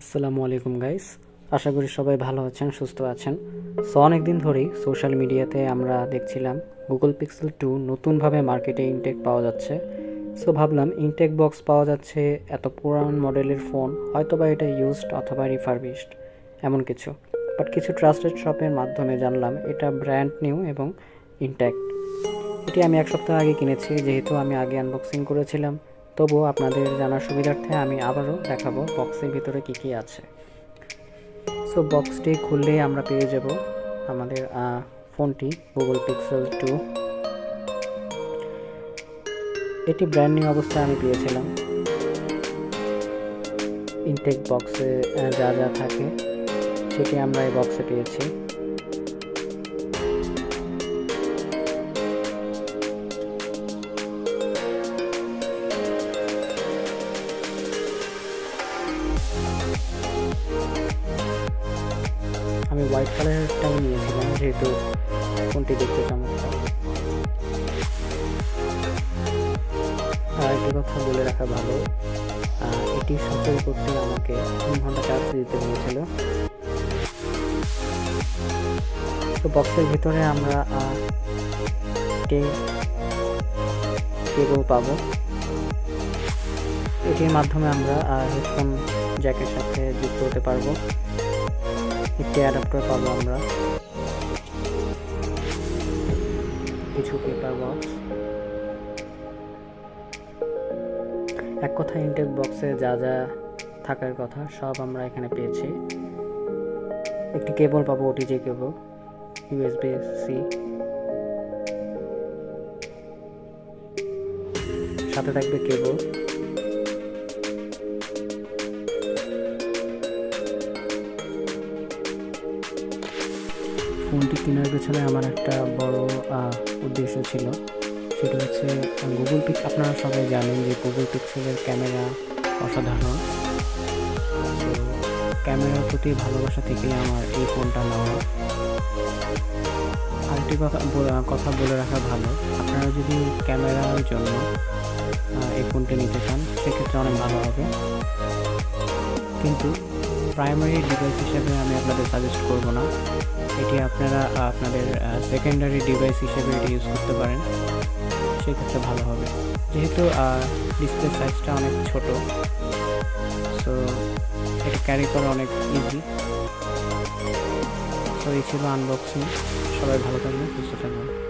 আসসালামু আলাইকুম গাইস, আশা করি সবাই ভালো আছেন, সুস্থ আছেন। অনেক দিন ধরেই সোশ্যাল মিডিয়াতে আমরা দেখছিলাম গুগল পিক্সেল 2 নতুনভাবে মার্কেটে ইনটেক পাওয়া যাচ্ছে। ভাবলাম ইনটেক বক্স পাওয়া যাচ্ছে, এত পুরান মডেলের ফোন, হয়তোবা এটা ইউজড অথবা রিফারবিশড এমন কিছু। বাট কিছু ট্রাস্টেড শপের মাধ্যমে জানলাম এটা ব্র্যান্ড নিউ এবং ইনট্যাক্ট। এটি আমি এক সপ্তাহ আগে কিনেছি, যেহেতু আমি আগে আনবক্সিং করেছিলাম। তবুও আপনাদের জানার সুবিধার্থে আমি আবারও দেখাবো বক্সের ভিতরে কি কি আছে। বক্সটি খুললেই আমরা পেয়ে যাব আমাদের ফোনটি, গুগল পিক্সেল 2। এটি ব্র্যান্ড নিউ অবস্থায় আমি পেয়েছিলাম। ইনটেক বক্সে যা যা থাকে সেটি আমরা এই বক্সে পেয়েছি। আমি হোয়াইট কালারটাই নিয়েছিলাম, যেহেতু ফোনটি দেখতে চমৎকার। আর একটি কথা বলে রাখা ভালো, এটি সচল করতে আমাকে 3 ঘন্টা চার্জ দিতে হয়েছিল। বক্সের ভিতরে আমরা কেবল পাবো। এটির মাধ্যমে আমরা হেডফোন জ্যাকের সাথে যুক্ত হতে পারবো। একটি অ্যাডাপ্টার পাবো আমরা, কিছু পেপার বক্স। এক কথা, ইনটেক বক্সে যা যা থাকার কথা সব আমরা এখানে পেয়েছি। একটি কেবল পাবো, ওটিজি কেবল, USB-C, সাথে থাকবে কেবল। ফোনটি কেনার পেছনে আমার একটা বড় উদ্দেশ্য ছিল, সেটা হচ্ছে গুগল পিক্স। আপনারা সবাই জানেন যে গুগল পিক্সেলের ক্যামেরা অসাধারণ। তো ক্যামেরার প্রতি ভালোবাসা থেকেই আমার এই ফোনটা নেওয়া। আরেকটি কথা বলে রাখা ভালো, আপনারা যদি ক্যামেরার জন্য এই ফোনটি নিতে চান সেক্ষেত্রে অনেক ভালো হবে, কিন্তু প্রাইমারি ডিভাইস হিসেবে আমি আপনাদের সাজেস্ট করব না। এটি আপনারা আপনাদের সেকেন্ডারি ডিভাইস হিসেবে এটি ইউজ করতে পারেন, সেক্ষেত্রে ভালো হবে। যেহেতু ডিসপ্লে সাইজটা অনেক ছোট, সো এটা ক্যারি করা অনেক ইজি। তো এই ছিল আনবক্সিং। সবাই ভালো থাকবেন, সুস্থ থাকবেন।